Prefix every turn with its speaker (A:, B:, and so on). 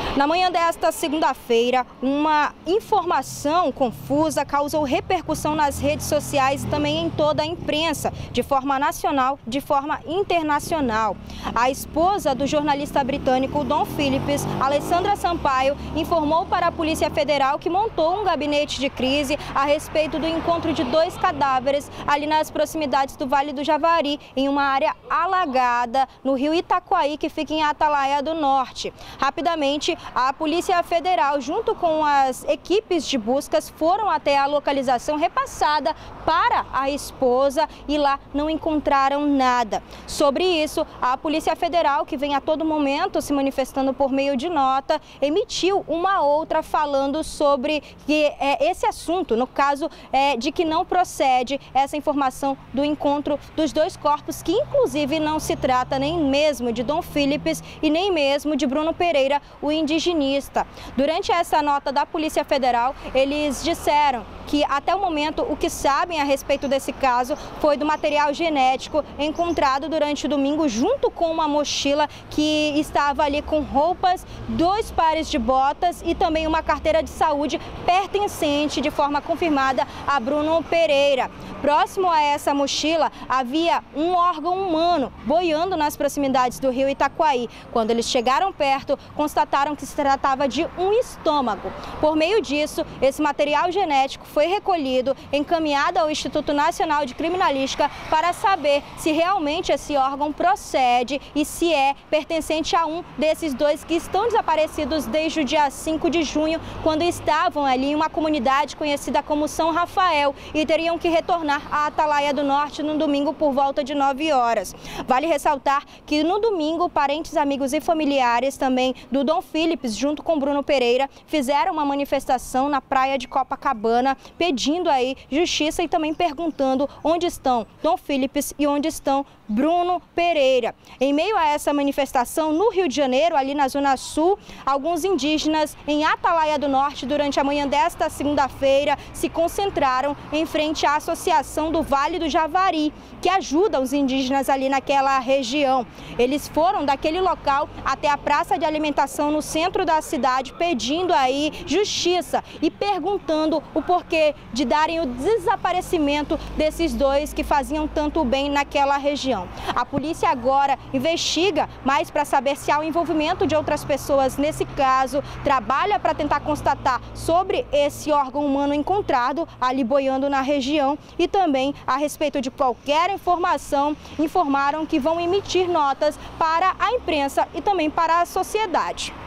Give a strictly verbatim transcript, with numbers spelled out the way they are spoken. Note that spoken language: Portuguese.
A: Na manhã desta segunda-feira, uma informação confusa causou repercussão nas redes sociais e também em toda a imprensa, de forma nacional, de forma internacional. A esposa do jornalista britânico Dom Phillips, Alessandra Sampaio, informou para a Polícia Federal que montou um gabinete de crise a respeito do encontro de dois cadáveres ali nas proximidades do Vale do Javari, em uma área alagada no rio Itaquaí, que fica em Atalaia do Norte. Rapidamente, a Polícia Federal, junto com as equipes de buscas, foram até a localização repassada para a esposa e lá não encontraram nada. Sobre isso, a Polícia Federal, que vem a todo momento se manifestando por meio de nota, emitiu uma outra falando sobre que, é, esse assunto, no caso é, de que não procede essa informação do encontro dos dois corpos, que inclusive não se trata nem mesmo de Dom Phillips e nem mesmo de Bruno Pereira, o indigenista. Durante essa nota da Polícia Federal, eles disseram que até o momento o que sabem a respeito desse caso foi do material genético encontrado durante o domingo junto com uma mochila que estava ali com roupas, dois pares de botas e também uma carteira de saúde pertencente de forma confirmada a Bruno Pereira. Próximo a essa mochila havia um órgão humano boiando nas proximidades do rio Itaquaí. Quando eles chegaram perto, constataram que se tratava de um estômago. Por meio disso, esse material genético foi recolhido, encaminhado ao Instituto Nacional de Criminalística para saber se realmente esse órgão procede e se é pertencente a um desses dois que estão desaparecidos desde o dia cinco de junho, quando estavam ali em uma comunidade conhecida como São Rafael e teriam que retornar à Atalaia do Norte no domingo por volta de nove horas. Vale ressaltar que no domingo, parentes, amigos e familiares também do Dom Phillips, junto com Bruno Pereira, fizeram uma manifestação na praia de Copacabana, pedindo aí justiça e também perguntando onde estão Dom Phillips e onde estão Bruno Pereira. Em meio a essa manifestação, no Rio de Janeiro, ali na Zona Sul, alguns indígenas em Atalaia do Norte, durante a manhã desta segunda-feira, se concentraram em frente à Associação do Vale do Javari, que ajuda os indígenas ali naquela região. Eles foram daquele local até a praça de alimentação no centro da cidade, pedindo aí justiça e perguntando o porquê de darem o desaparecimento desses dois que faziam tanto bem naquela região. A polícia agora investiga mais para saber se há o envolvimento de outras pessoas nesse caso, trabalha para tentar constatar sobre esse órgão humano encontrado ali boiando na região e também a respeito de qualquer informação, informaram que vão emitir notas para a imprensa e também para a sociedade.